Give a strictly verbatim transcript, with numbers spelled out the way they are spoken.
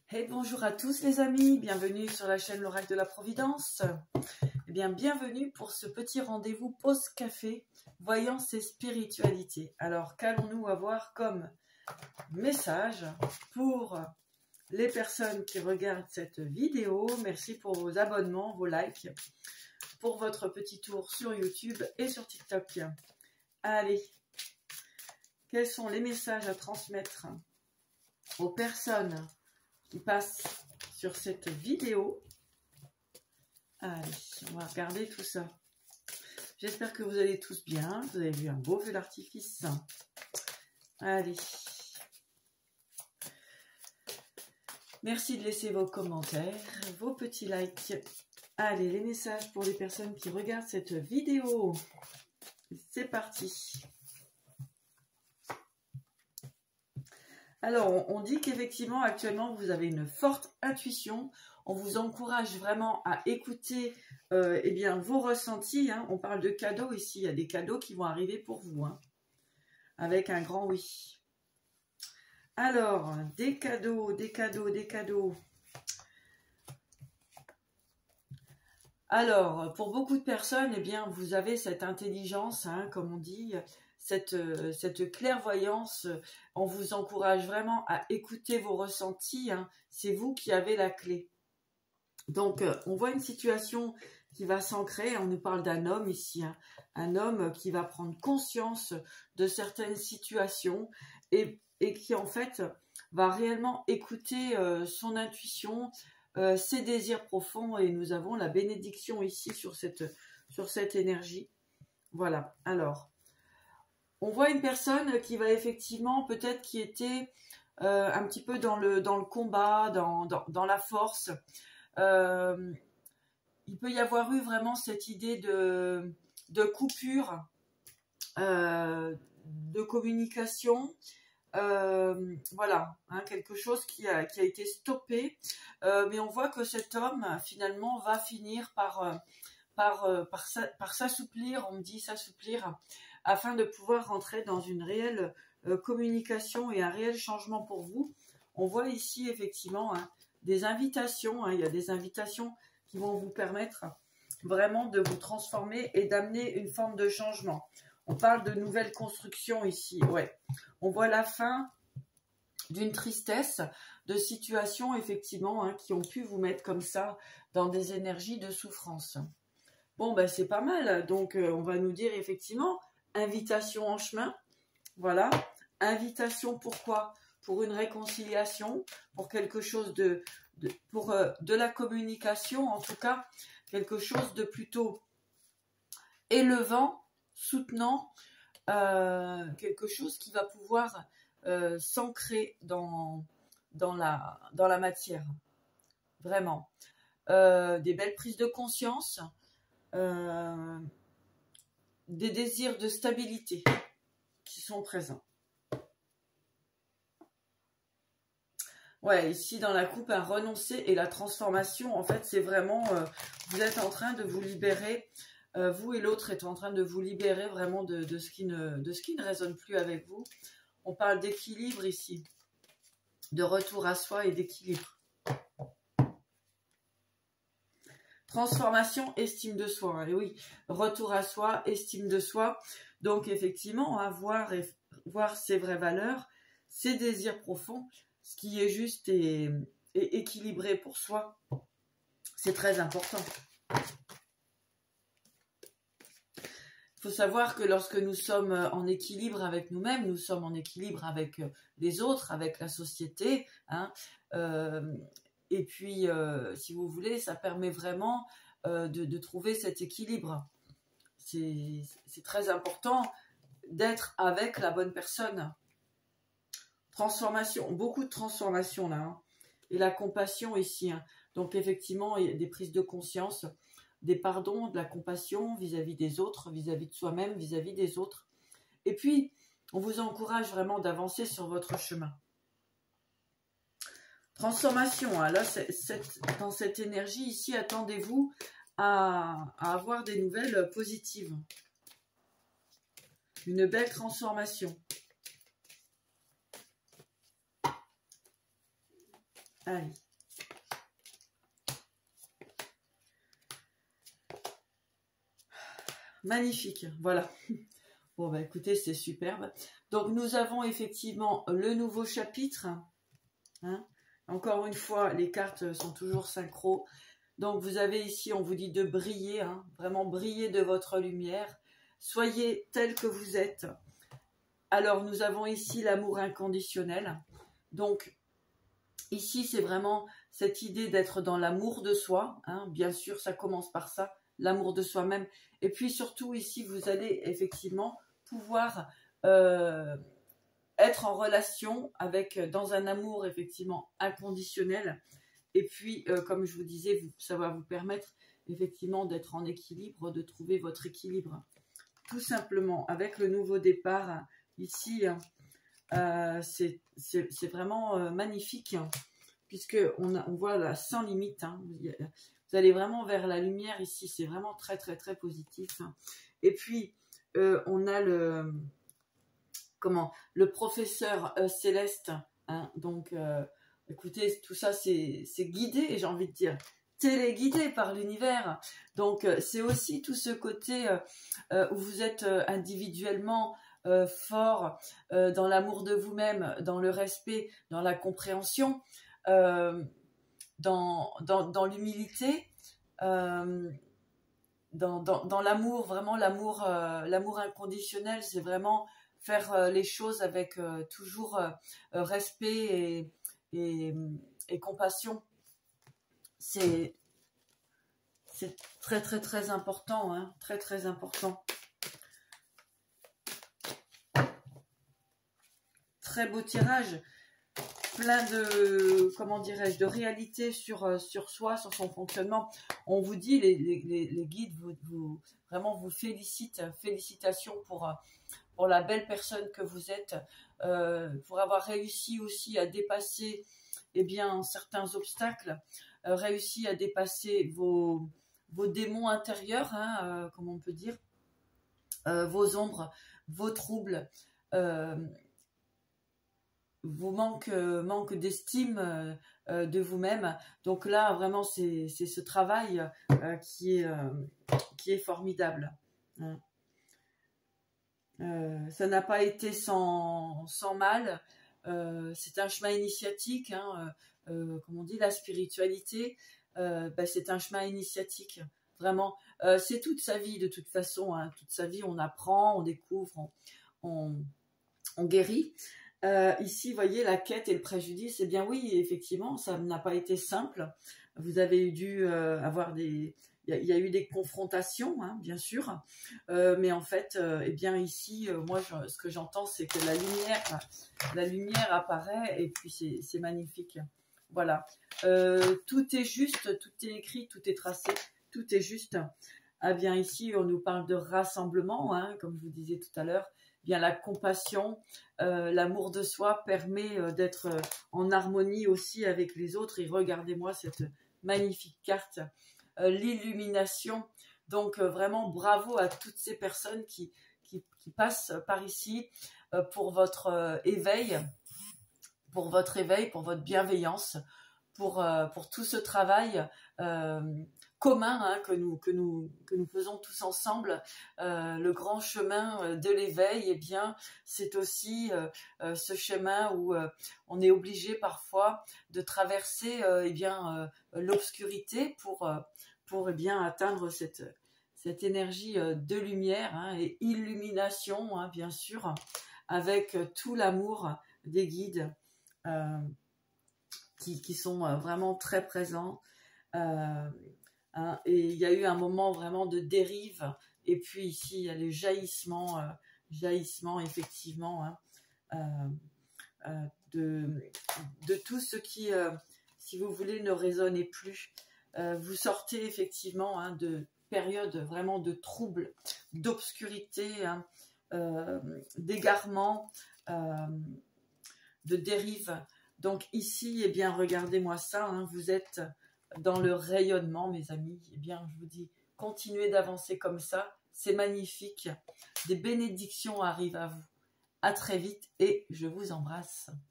Et bonjour à tous les amis, bienvenue sur la chaîne L'Oracle de la Providence. Eh bien, bienvenue pour ce petit rendez-vous pause café, voyance et spiritualité. Alors, qu'allons-nous avoir comme message pour les personnes qui regardent cette vidéo? Merci pour vos abonnements, vos likes, pour votre petit tour sur YouTube et sur TikTok. Allez, quels sont les messages à transmettre aux personnes qui passe sur cette vidéo? Allez, on va regarder tout ça. J'espère que vous allez tous bien. Vous avez vu un beau feu d'artifice. Allez. Merci de laisser vos commentaires, vos petits likes. Allez, les messages pour les personnes qui regardent cette vidéo. C'est parti. Alors, on, on dit qu'effectivement, actuellement, vous avez une forte intuition. On vous encourage vraiment à écouter euh, eh bien, vos ressentis. Hein. On parle de cadeaux ici. Il y a des cadeaux qui vont arriver pour vous. Hein, avec un grand oui. Alors, des cadeaux, des cadeaux, des cadeaux. Alors, pour beaucoup de personnes, eh bien, vous avez cette intelligence, hein, comme on dit, cette, cette clairvoyance. On vous encourage vraiment à écouter vos ressentis. Hein. C'est vous qui avez la clé. Donc, on voit une situation qui va s'ancrer. On nous parle d'un homme ici, hein, un homme qui va prendre conscience de certaines situations et, et qui, en fait, va réellement écouter euh, son intuition, euh, ses désirs profonds. Et nous avons la bénédiction ici sur cette, sur cette énergie. Voilà. Alors, on voit une personne qui va effectivement, peut-être qui était euh, un petit peu dans le, dans le combat, dans, dans, dans la force. Euh, il peut y avoir eu vraiment cette idée de, de coupure, euh, de communication. Euh, voilà, hein, quelque chose qui a, qui a été stoppé. Euh, mais on voit que cet homme, finalement, va finir par, par, par, par s'assouplir, on me dit s'assouplir, afin de pouvoir rentrer dans une réelle euh, communication et un réel changement pour vous. On voit ici effectivement hein, des invitations, hein, il y a des invitations qui vont vous permettre vraiment de vous transformer et d'amener une forme de changement. On parle de nouvelles constructions ici, ouais. On voit la fin d'une tristesse, de situations effectivement hein, qui ont pu vous mettre comme ça dans des énergies de souffrance. Bon, ben c'est pas mal, donc euh, on va nous dire effectivement invitation en chemin, voilà. Invitation pourquoi? Pour une réconciliation, pour quelque chose de, de pour euh, de la communication, en tout cas, quelque chose de plutôt élevant, soutenant, euh, quelque chose qui va pouvoir euh, s'ancrer dans, dans, la, dans la matière, vraiment. Euh, des belles prises de conscience, euh, des désirs de stabilité qui sont présents. Ouais, ici dans la coupe, un renoncer et la transformation, en fait, c'est vraiment, euh, vous êtes en train de vous libérer, euh, vous et l'autre êtes en train de vous libérer vraiment de, de, ce qui ne, de ce qui ne résonne plus avec vous. On parle d'équilibre ici, de retour à soi et d'équilibre. Transformation, estime de soi. Et oui, retour à soi, estime de soi. Donc, effectivement, à voir, et, voir ses vraies valeurs, ses désirs profonds, ce qui est juste et, et équilibré pour soi. C'est très important. Il faut savoir que lorsque nous sommes en équilibre avec nous-mêmes, nous sommes en équilibre avec les autres, avec la société, hein, euh, et puis, euh, si vous voulez, ça permet vraiment euh, de, de trouver cet équilibre. C'est très important d'être avec la bonne personne. Transformation, beaucoup de transformation là. Hein. Et la compassion ici. Hein. Donc, effectivement, il y a des prises de conscience, des pardons, de la compassion vis-à-vis des autres, vis-à-vis de soi-même, vis-à-vis des autres. Et puis, on vous encourage vraiment d'avancer sur votre chemin. Transformation, hein. Là, c'est, c'est, dans cette énergie ici, attendez-vous à, à avoir des nouvelles positives. Une belle transformation. Allez. Magnifique, voilà. Bon, bah écoutez, c'est superbe. Donc, nous avons effectivement le nouveau chapitre. Hein. Encore une fois, les cartes sont toujours synchro. Donc, vous avez ici, on vous dit de briller, hein, vraiment briller de votre lumière. Soyez tel que vous êtes. Alors, nous avons ici l'amour inconditionnel. Donc, ici, c'est vraiment cette idée d'être dans l'amour de soi. Hein. Bien sûr, ça commence par ça, l'amour de soi-même. Et puis, surtout, ici, vous allez effectivement pouvoir euh, être en relation avec, dans un amour, effectivement, inconditionnel. Et puis, euh, comme je vous disais, vous, ça va vous permettre, effectivement, d'être en équilibre, de trouver votre équilibre. Tout simplement, avec le nouveau départ, ici, euh, c'est vraiment euh, magnifique, hein, puisque on, a, on voit là sans limite. Hein, vous allez vraiment vers la lumière ici, c'est vraiment très très très positif. Et puis euh, on a le comment le professeur euh, céleste. Hein, donc euh, écoutez, tout ça c'est guidé, j'ai envie de dire. Téléguidé par l'univers. Donc, euh, c'est aussi tout ce côté euh, euh, où vous êtes euh, individuellement euh, fort euh, dans l'amour de vous-même, dans le respect, dans la compréhension, euh, dans, dans, dans l'humilité, euh, dans, dans, dans l'amour, vraiment l'amour euh, l'amour inconditionnel, c'est vraiment faire euh, les choses avec euh, toujours euh, respect et, et, et compassion. C'est très très très important, hein, très très important. Très beau tirage, plein de, comment dirais-je, de réalité sur, sur soi, sur son fonctionnement. On vous dit, les, les, les guides vous, vous, vraiment vous félicitent, félicitations pour, pour la belle personne que vous êtes, euh, pour avoir réussi aussi à dépasser eh bien, certains obstacles, euh, réussi à dépasser vos, vos démons intérieurs, hein, euh, comme on peut dire, euh, vos ombres, vos troubles, euh, vos manques, euh, manques d'estime euh, euh, de vous-même. Donc là, vraiment, c'est ce travail euh, qui, est, euh, qui est formidable. Hein. Euh, ça n'a pas été sans, sans mal. Euh, c'est un chemin initiatique, hein, euh, comme on dit, la spiritualité, euh, ben, c'est un chemin initiatique, vraiment. Euh, c'est toute sa vie, de toute façon, hein, toute sa vie, on apprend, on découvre, on, on, on guérit. Euh, ici, vous voyez, la quête et le préjudice, eh bien oui, effectivement, ça n'a pas été simple. Vous avez dû euh, avoir des... Il y, y a eu des confrontations, hein, bien sûr, euh, mais en fait, euh, eh bien ici, euh, moi, je, ce que j'entends, c'est que la lumière, la lumière apparaît et puis c'est magnifique. Voilà, euh, tout est juste, tout est écrit, tout est tracé, tout est juste. Ah bien ici, on nous parle de rassemblement, hein, comme je vous disais tout à l'heure. Bien la compassion, euh, l'amour de soi permet euh, d'être euh, en harmonie aussi avec les autres. Et regardez-moi cette magnifique carte. Euh, l'illumination. Donc euh, vraiment bravo à toutes ces personnes qui, qui, qui passent par ici euh, pour votre euh, éveil, pour votre éveil, pour votre bienveillance, pour, euh, pour tout ce travail euh, commun hein, que, nous, que, nous, que nous faisons tous ensemble. Euh, le grand chemin de l'éveil, eh bien, c'est aussi euh, euh, ce chemin où euh, on est obligé parfois de traverser euh, eh bien euh, l'obscurité pour euh, pour eh bien atteindre cette cette énergie euh, de lumière hein, et illumination, hein, bien sûr, avec euh, tout l'amour des guides euh, qui, qui sont euh, vraiment très présents. Euh, Hein, et il y a eu un moment vraiment de dérive et puis ici il y a le jaillissement euh, jaillissement effectivement hein, euh, euh, de, de tout ce qui euh, si vous voulez ne résonnait plus. Euh, vous sortez effectivement hein, de périodes vraiment de troubles, d'obscurité, hein, euh, d'égarement, euh, de dérive. Donc ici, eh bien, regardez-moi ça, hein, vous êtes dans le rayonnement, mes amis. Eh bien, je vous dis, continuez d'avancer comme ça, c'est magnifique. Des bénédictions arrivent à vous. À très vite et je vous embrasse.